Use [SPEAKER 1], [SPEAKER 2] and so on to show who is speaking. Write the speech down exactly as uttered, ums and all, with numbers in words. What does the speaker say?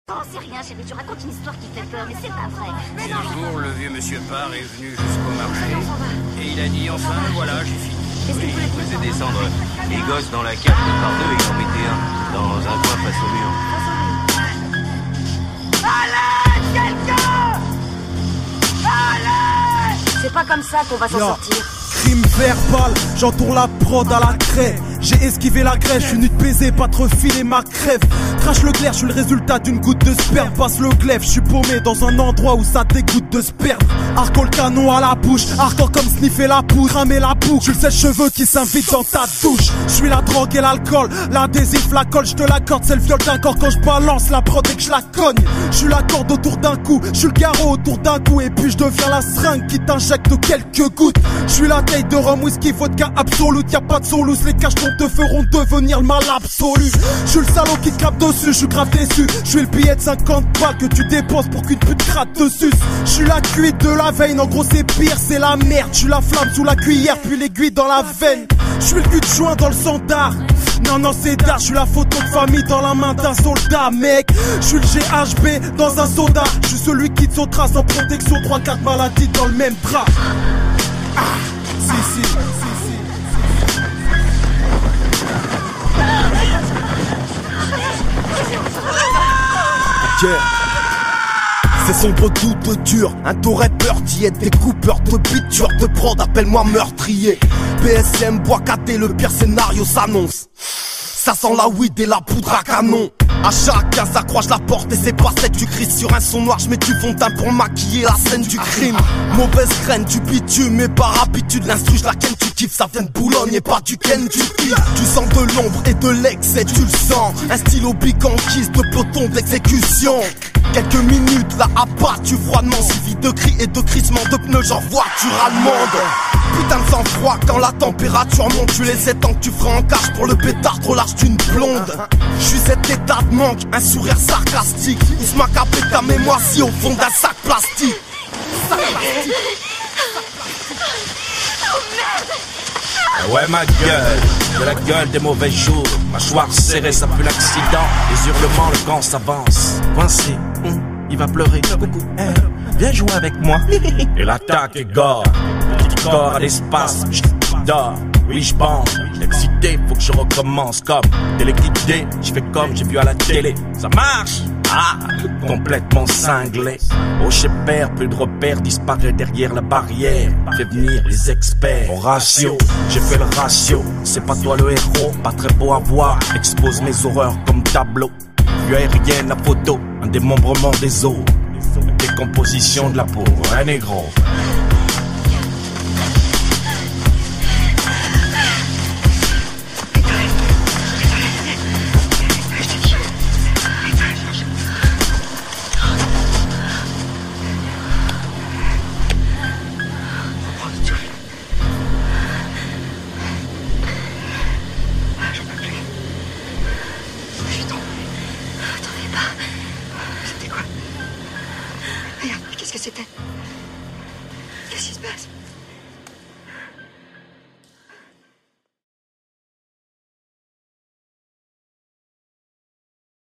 [SPEAKER 1] Oh, c'est rien, chérie, tu racontes une histoire qui fait peur, mais c'est pas vrai. Mais non.
[SPEAKER 2] Un jour, le vieux monsieur Parr est venu jusqu'au marché, et il a dit, enfin, voilà, j'ai fini.
[SPEAKER 3] Oui, il faisait descendre les gosses dans la cave deux par deux et il en mettait un dans un coin face au mur.
[SPEAKER 1] Allez, quelqu'un! Allez! C'est pas comme ça qu'on va s'en sortir.
[SPEAKER 4] Crime verbal, j'entoure la prod à la craie. J'ai esquivé la grève, je suis venu te baiser, pas te refiler ma crève. Crache le clair, je suis le résultat d'une goutte de sperme. Passe le glaive, je suis paumé dans un endroit où ça dégoûte de sperme. Arco le canon à la bouche, hardcore comme sniffer la poudre, cramer la boucle. Je le sèche-cheveux qui s'invite dans ta douche. Je suis la drogue et l'alcool, l'adhésif, la colle, je te l'accorde, c'est le viol d'un corps quand je balance la prod et que je la cogne. Je suis la corde autour d'un coup, je suis le garrot autour d'un coup, et puis je deviens la seringue qui t'injecte quelques gouttes. Je suis la taille de rhum, whisky, vodka absolute, y'a pas de solus, les cachetons te feront devenir le mal absolu. Je suis le salaud qui te crape dessus, je suis grave déçu. Je suis le billet de cinquante balles que tu déposes pour qu'une pute gratte dessus. Je suis la cuite de la veine, en gros c'est pire, c'est la merde. Je suis la flamme sous la cuillère, puis l'aiguille dans la veine. Je suis le cul de joint dans le sandar. Non non c'est d'art, je suis la photo de famille dans la main d'un soldat mec. Je suis le G H B dans un soda. Je suis celui qui te sautera sans protection, trois quatre maladies dans le même drap. Ah, si si, si si. Yeah. C'est sombre, doute dur, un taux rappeur, diète, des coupeurs de beat, tueur de prod, appelle-moi meurtrier. P S M, bois caté, le pire scénario s'annonce. Ça sent la weed et la poudre à canon. À chacun s'accroche la porte et c'est pas sec. Tu cries sur un son noir, j'mets du fond de teint pour maquiller la scène du crime. Mauvaise graine, du bitume, mais par habitude l'instru la ken, tu kiffes, ça vient de Boulogne et pas du Ken, du kiffes. Tu sens de l'ombre et de l'excès, tu le sens. Un stylo bicanquise de peloton d'exécution. Quelques minutes là abattu froidement, suivi de cris et de crissements de pneus genre voiture allemande. Putain de sang-froid quand la température monte. Tu les étends que tu feras en cache pour le pétard trop large d'une blonde. Je suis cet état de manque, un sourire sarcastique. Il se m'accapait ta mémoire si au fond d'un sac plastique. Sac plastique.
[SPEAKER 1] Oh merde!
[SPEAKER 5] Ah ouais ma gueule, de la gueule des mauvais jours. Mâchoire serrée, ça pue l'accident. Les hurlements, le camp s'avance. Coincé, hum, il va pleurer. Coucou, hey, viens jouer avec moi. Et l'attaque est gore. Petit corps à l'espace, je dors. Oui, je bande, excité, faut que je recommence comme téléguidé. Je fais comme j'ai vu à la télé. Ça marche! Ah, complètement cinglé. Oh, chez père, plus de repères, disparaît derrière la barrière. Fais venir les experts. Mon ratio, j'ai fait le ratio. C'est pas toi le héros, pas très beau à voir. Expose mes horreurs comme tableau. Vue aérienne, la photo, un démembrement des os. Décomposition de la peau, un négro.
[SPEAKER 1] Regarde, qu'est-ce que c'était? Qu'est-ce qui se passe?